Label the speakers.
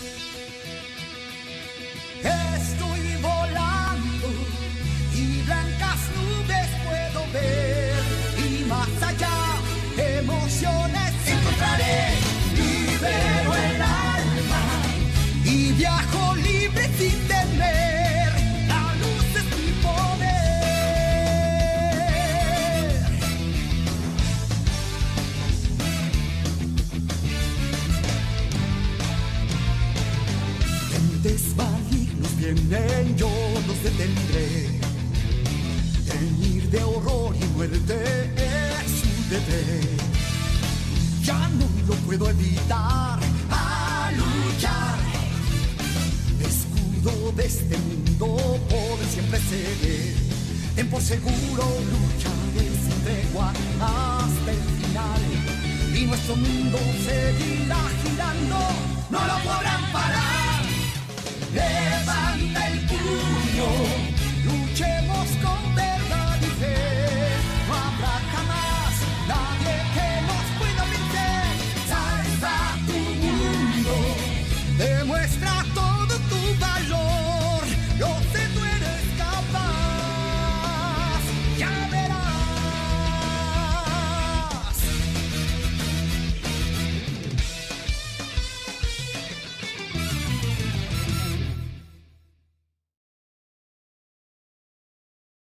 Speaker 1: Estoy volando y blancas nubes puedo ver, y más allá emociones encontraré. Libero el alma y viajo libre sin temer. La luz es mi poder. Entes malignos vienen, yo los detendré. Teñir de horror y muerte es su deber. Ya no lo puedo evitar, a luchar. Escudo de este mundo, por siempre seré. Ten por seguro, lucharé sin tregua hasta el final. Y nuestro mundo seguirá girando, no lo podrá